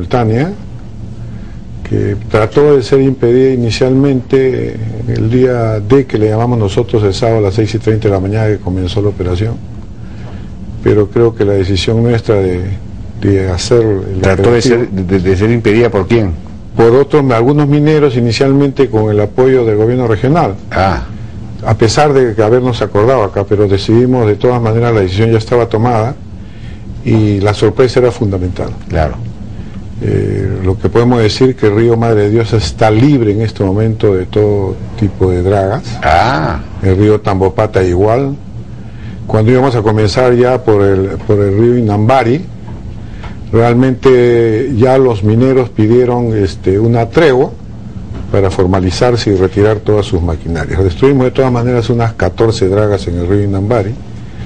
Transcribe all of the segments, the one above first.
simultánea que trató de ser impedida inicialmente el día D, que le llamamos nosotros, el sábado a las 6:30 de la mañana que comenzó la operación, pero creo que la decisión nuestra de hacer el ¿Trató de ser impedida por quién? Por algunos mineros, inicialmente con el apoyo del gobierno regional. A pesar de habernos acordado acá, pero decidimos, de todas maneras la decisión ya estaba tomada y la sorpresa era fundamental. Claro. Lo que podemos decir que el río Madre de Dios está libre en este momento de todo tipo de dragas. El río Tambopata igual. Cuando íbamos a comenzar ya por el río Inambari, realmente ya los mineros pidieron una tregua para formalizarse y retirar todas sus maquinarias. Destruimos de todas maneras unas 14 dragas en el río Inambari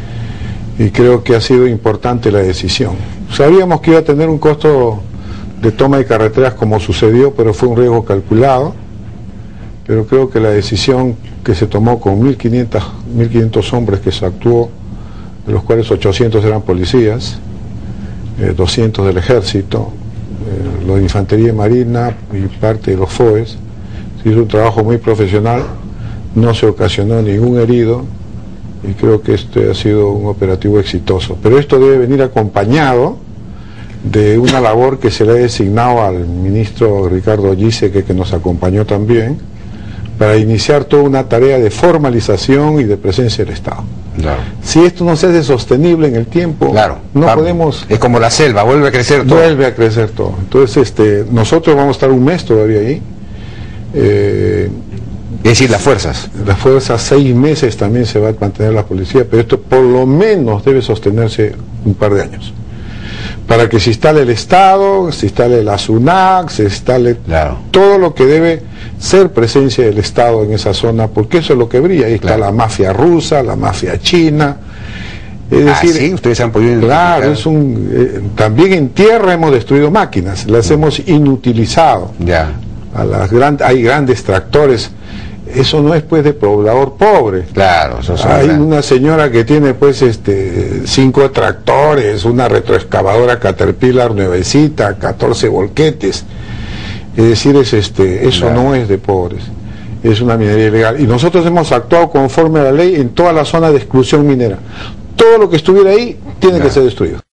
y creo que ha sido importante la decisión. Sabíamos que iba a tener un costo de toma de carreteras como sucedió, pero fue un riesgo calculado, pero creo que la decisión que se tomó con 1.500 hombres que se actuó, de los cuales 800 eran policías, 200 del ejército, lo de infantería y marina y parte de los FOES, se hizo un trabajo muy profesional, no se ocasionó ningún herido y creo que este ha sido un operativo exitoso, pero esto debe venir acompañado de una labor que se le ha designado al ministro Ricardo Giesecke, que nos acompañó también, para iniciar toda una tarea de formalización y de presencia del Estado. Claro. Si esto no se hace sostenible en el tiempo, no podemos... Es como la selva, vuelve a crecer todo. Vuelve a crecer todo. Entonces, nosotros vamos a estar un mes todavía ahí. Es decir, las fuerzas. Las fuerzas, 6 meses también se va a mantener la policía, pero esto por lo menos debe sostenerse un par de años. Para que se instale el Estado, se instale la SUNAC, se instale todo lo que debe ser presencia del Estado en esa zona, porque eso es lo que brilla. Ahí está la mafia rusa, la mafia china. Es decir, sí, ustedes han podido identificar. Claro, también en tierra hemos destruido máquinas, las hemos inutilizado. Hay grandes tractores. Eso no es pues de poblador pobre. Claro, hay una señora que tiene pues 5 tractores, una retroexcavadora Caterpillar nuevecita, 14 volquetes. Es decir, eso no es de pobres, es una minería ilegal. Y nosotros hemos actuado conforme a la ley en toda la zona de exclusión minera. Todo lo que estuviera ahí tiene que ser destruido.